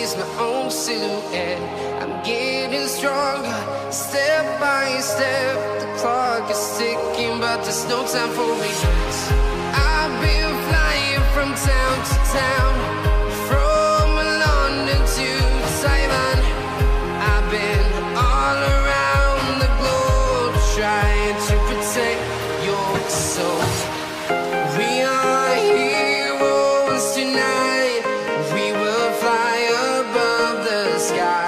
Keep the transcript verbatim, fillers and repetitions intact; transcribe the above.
notice my own silhouette. I'm getting stronger, step by step. The clock is ticking, but there's no time for regrets. I've been flying from town to town, from London to Taiwan. I've been all around the globe trying to protect your soul. We are heroes tonight. We will fly above the sky.